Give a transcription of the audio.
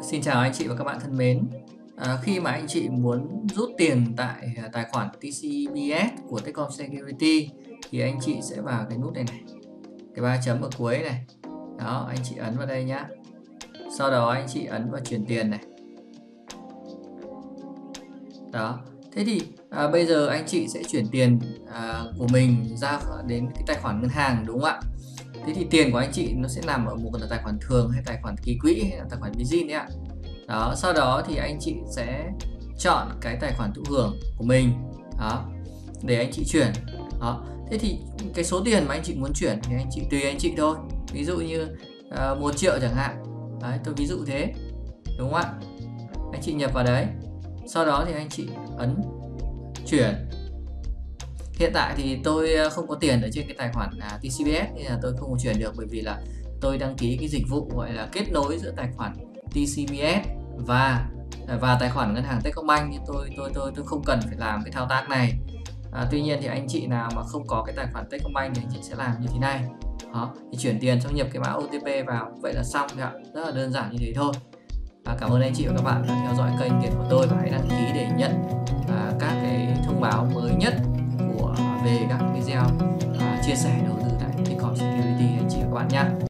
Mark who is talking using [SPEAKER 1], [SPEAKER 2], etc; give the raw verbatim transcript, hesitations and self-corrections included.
[SPEAKER 1] Xin chào anh chị và các bạn thân mến. À, khi mà anh chị muốn rút tiền tại à, tài khoản tê xê bê ét của Techcom Security thì anh chị sẽ vào cái nút này này, cái ba chấm ở cuối này. Đó, anh chị ấn vào đây nhá. Sau đó anh chị ấn vào chuyển tiền này. Đó. Thế thì à, bây giờ anh chị sẽ chuyển tiền à, của mình ra đến cái tài khoản ngân hàng, đúng không ạ? Thế thì tiền của anh chị nó sẽ nằm ở một cái tài khoản thường hay tài khoản ký quỹ hay là tài khoản Bizin đấy ạ. Đó, sau đó thì anh chị sẽ chọn cái tài khoản thụ hưởng của mình. Đó, để anh chị chuyển. Đó, thế thì cái số tiền mà anh chị muốn chuyển thì anh chị tùy anh chị thôi. Ví dụ như uh, một triệu chẳng hạn. Đấy, tôi ví dụ thế. Đúng không ạ? Anh chị nhập vào đấy. Sau đó thì anh chị ấn chuyển. Hiện tại thì tôi không có tiền ở trên cái tài khoản à, tê xê bê ét nên là tôi không có chuyển được, bởi vì là tôi đăng ký cái dịch vụ gọi là kết nối giữa tài khoản tê xê bê ét và và tài khoản ngân hàng Techcombank, nên tôi tôi tôi tôi không cần phải làm cái thao tác này. À, tuy nhiên thì anh chị nào mà không có cái tài khoản Techcombank thì anh chị sẽ làm như thế này. Đó, thì chuyển tiền xong nhập cái mã ô tê pê vào, vậy là xong thôi ạ. Rất là đơn giản như thế thôi. À, cảm ơn anh chị và các bạn đã theo dõi kênh Tiền của tôi và hãy đăng ký để nhận à, các cái thông báo mới nhất của về các video à, chia sẻ đầu tư tại Techcom Security anh chị và các bạn nhé.